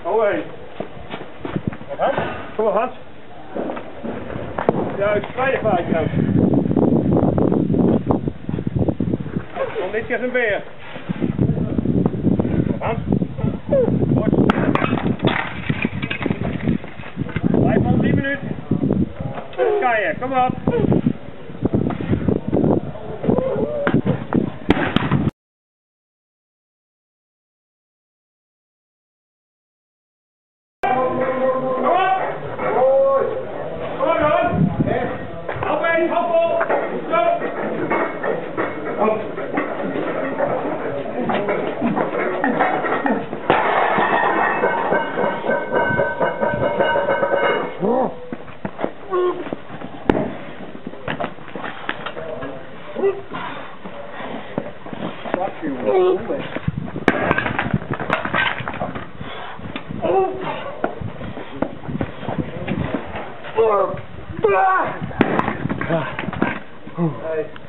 Away. Hans? Kom op, Hans. Juist, vrije vaart, Hans. Kom dit keer zijn beer. Kom op, Hans. Goed. Blijf al 10 minuten. Ga je, kom op. Hey.